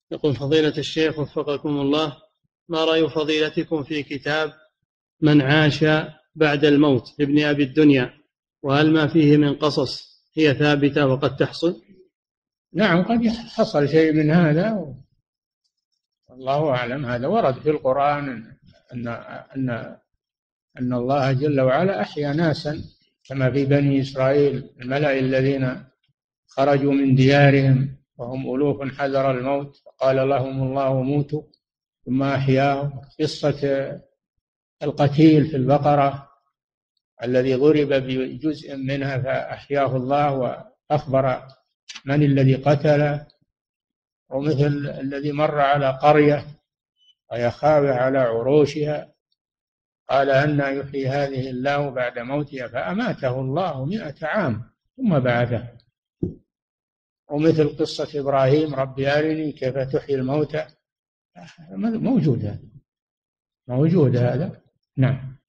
يقول فضيلة الشيخ وفقكم الله، ما رأي فضيلتكم في كتاب من عاش بعد الموت لابن أبي الدنيا، وهل ما فيه من قصص هي ثابتة وقد تحصل؟ نعم، قد حصل شيء من هذا، والله أعلم. هذا ورد في القرآن أن أن أن الله جل وعلا أحيا ناسا، كما في بني إسرائيل الملأ الذين خرجوا من ديارهم وهم ألوف حذر الموت فقال لهم الله موتوا ثم أحياهم. قصة القتيل في البقرة الذي ضرب بجزء منها فأحياه الله وأخبر من الذي قتله. ومثل الذي مر على قرية وهي خاوية على عروشها قال أنى يحيي هذه الله بعد موتها فأماته الله 100 عام ثم بعثه. ومثل قصة إبراهيم رب أرني كيف تحيي الموتى، موجود هذا. نعم.